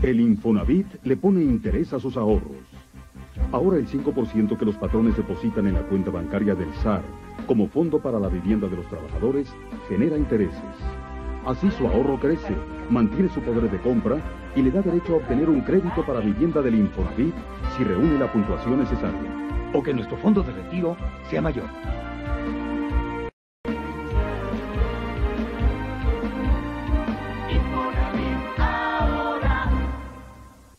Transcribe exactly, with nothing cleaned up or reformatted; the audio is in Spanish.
El Infonavit le pone interés a sus ahorros. Ahora el cinco por ciento que los patrones depositan en la cuenta bancaria del S A R como fondo para la vivienda de los trabajadores genera intereses. Así su ahorro crece, mantiene su poder de compra y le da derecho a obtener un crédito para vivienda del Infonavit si reúne la puntuación necesaria. O que nuestro fondo de retiro sea mayor.